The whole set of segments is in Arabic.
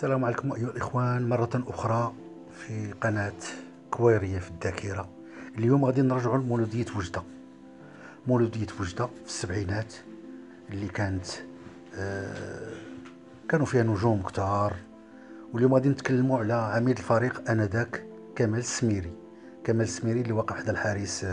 السلام عليكم أيها الإخوان مرة أخرى في قناة كويرية في الذاكرة. اليوم غادي نرجعوا لمولودية وجدة. مولودية وجدة في السبعينات اللي كانوا فيها نجوم كتار، واليوم غادي نتكلموا على عميد الفريق آنذاك كمال السميري. كمال السميري اللي وقع حدا الحارس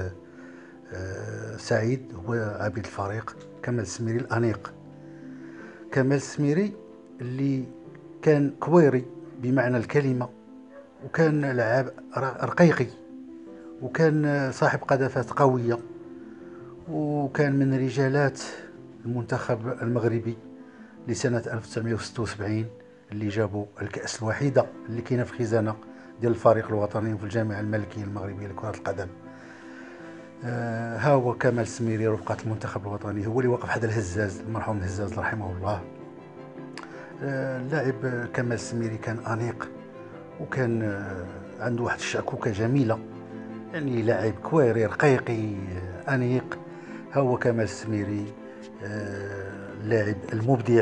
سعيد هو عميد الفريق كمال السميري الأنيق. كمال السميري اللي كان كويري بمعنى الكلمة، وكان لاعب رقيقي، وكان صاحب قذافات قوية، وكان من رجالات المنتخب المغربي لسنة 1976 اللي جابوا الكأس الوحيدة اللي كاينه في خزانة ديال الفريق الوطني وفي الجامعة الملكية المغربية لكرة القدم. ها هو كمال السميري رفقة المنتخب الوطني، هو اللي وقف حدا الهزاز المرحوم الهزاز رحمه الله. اللاعب كمال السميري كان أنيق، وكان عنده واحد الشعكوكة جميلة، يعني لاعب كويري رقيقي أنيق. ها هو كمال السميري اللاعب المبدع.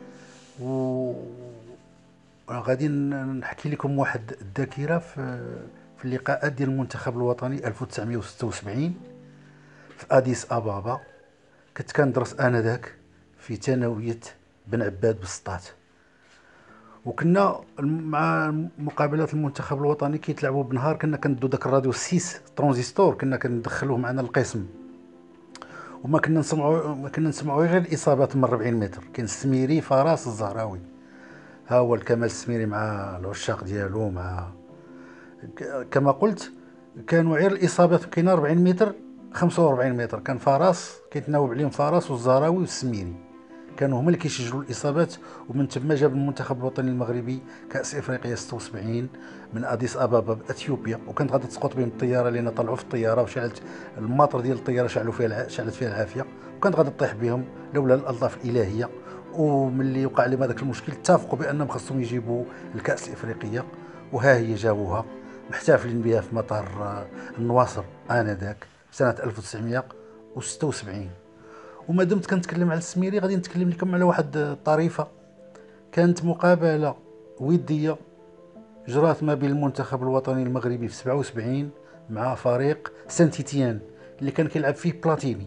غادي نحكي لكم واحد الذاكرة في اللقاءات ديال المنتخب الوطني 1976 في أديس أبابا. كنت كندرس آنذاك في ثانوية بن عباد بسطات، وكنا مع مقابلات المنتخب الوطني كيتلعبوا بنهار كنا كندو داك الراديو 6 ترانزستور، كنا كندخلوه معنا القسم، وما كنا نسمعوا غير الاصابات من 40 متر. كاين السميري فراس الزهراوي، ها هو الكمال السميري مع العشاق ديالو. مع كما قلت كانوا غير الاصابات كاينه 40 متر 45 متر. كان فراس كيتناوب عليهم فراس والزهراوي والسميري، كانوا هما اللي كيسجلوا الاصابات. ومن تما جاب المنتخب الوطني المغربي كاس افريقيا 76 من اديس ابابا باثيوبيا. وكانت غادي تسقط بهم الطياره، لان طلعوا في الطياره وشعلت الماطر ديال الطياره، شعلت فيها العافيه، وكانت غادي تطيح بهم لولا الالطاف الالهيه. وملي وقع لهم هذاك المشكل اتفقوا بانهم خصهم يجيبوا الكاس الافريقيه، وها هي جابوها، محتفلين بها في مطار النواصر انذاك سنه 1976. وما دمت كنتكلم على السميري غادي نتكلم لكم على واحد الطريفه. كانت مقابله وديه جرات ما بين المنتخب الوطني المغربي في 77 مع فريق سانتيتيان اللي كان كيلعب فيه بلاتيني.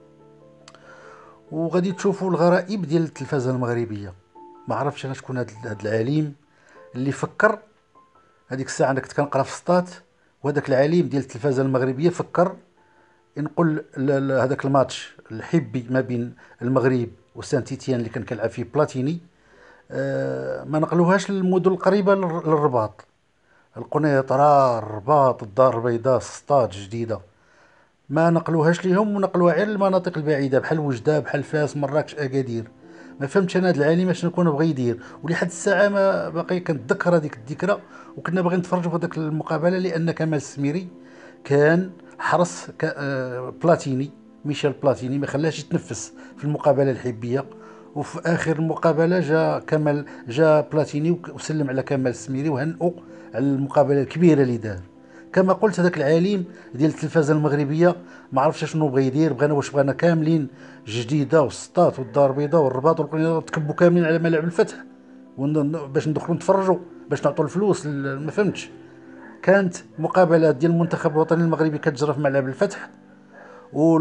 وغادي تشوفوا الغرائب ديال التلفازه المغربيه. ما عرفتش انا شكون هذا العليم اللي فكر هذيك الساعه. انا كنت كنقرا في سطات، وهذاك العليم ديال التلفازه المغربيه فكر نقول هذاك الماتش الحبي ما بين المغرب وسانتيتيان اللي كان كيلعب فيه بلاتيني، ما نقلوهاش للمدن القريبه للرباط، القنيطره، الرباط، الدار البيضاء، سطات جديده. ما نقلوهاش ليهم، ونقلوها غير للمناطق البعيده بحال وجده، بحال فاس، مراكش، اكادير. ما فهمتش انا هذا العالم اش نكون بغى يدير، ولحد الساعه ما باقي كنتذكر هذيك الذكرى. وكنا باغيين نتفرجوا في هذيك المقابله لان كمال السميري كان حرص بلاتيني، ميشيل بلاتيني، ما خلاش يتنفس في المقابله الحبيه. وفي اخر المقابله جا بلاتيني وسلم على كمال السميري وهنئوا على المقابله الكبيره اللي دار. كما قلت هذاك العليم ديال التلفازه المغربيه ما عرفش شنو بغى يدير. بغانا كاملين جديده والسطات والدار البيضاء والرباط والقنيطره تكبوا كاملين على ملعب الفتح باش ندخلوا نتفرجوا، باش نعطوا الفلوس. ما فهمتش. كانت مقابلات ديال المنتخب الوطني المغربي كتجرى في ملعب الفتح، و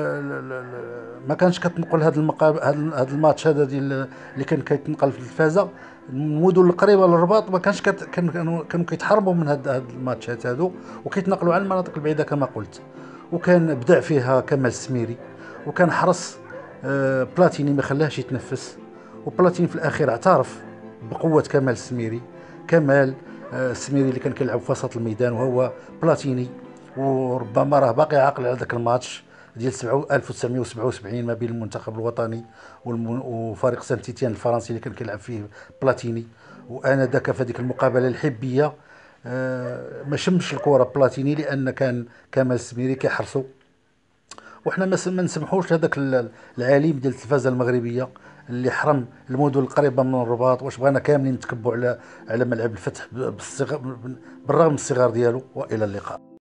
ما كانش كتنقل هذا هذا الماتش هذا ديال اللي كان كيتنقل في التلفازه. المدن القريبه للرباط ما كانش كانوا كيتحرموا من هاد الماتشات هادو، وكيتنقلوا على المناطق البعيده كما قلت. وكان بدع فيها كمال السميري، وكان حرص بلاتيني ما خلاهش يتنفس. وبلاتيني في الاخير اعترف بقوه كمال السميري. كمال السميري اللي كان كيلعب في وسط الميدان وهو بلاتيني، وربما راه باقي عاقل على ذاك الماتش ديال 1977 ما بين المنتخب الوطني وفريق سانتيتيان الفرنسي اللي كان كيلعب فيه بلاتيني. وانا ذاك في هذيك المقابله الحبيه ما شمش الكره بلاتيني لان كان كمال السميري كيحرصوا. وحنا ما نسمحوش لهذاك العليم ديال التلفازه المغربيه اللي حرم المدن القريبه من الرباط. واش بغانا كاملين نتكبوا على ملعب الفتح بالرغم من الصغار ديالو. والى اللقاء.